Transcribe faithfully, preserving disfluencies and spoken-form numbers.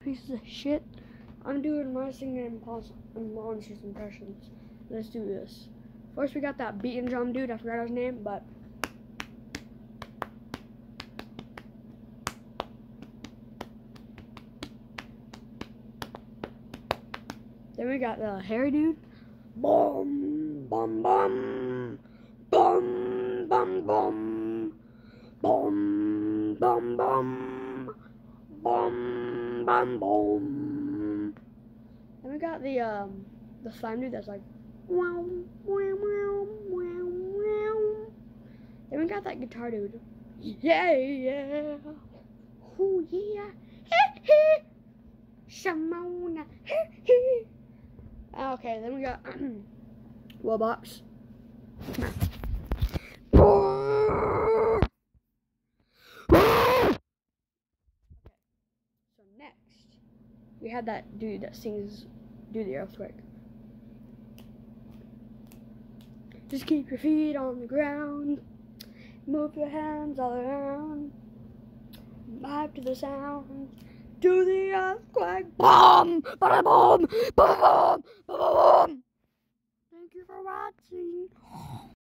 pieces of shit. I'm doing wrestling and monsters impressions. Let's do this. First, we got that beating drum dude. I forgot his name, but then we got the hairy dude. Boom, bum, bum, bum, bum, bum, bum, bum, bum, bum, bum, bum. Then we got the um the slime dude that's like wow, wow, wow, wow, wow. Then we got that guitar dude. Yeah, yeah, ooh yeah, hee hee, Shamona, hee hee. Okay, then we got Wellbox. Okay, so next we had that dude that sings "Do the Earthquake." Just keep your feet on the ground, move your hands all around, vibe to the sound. Do the earthquake, boom, ba boom, boom, boom, boom. Thank you for watching.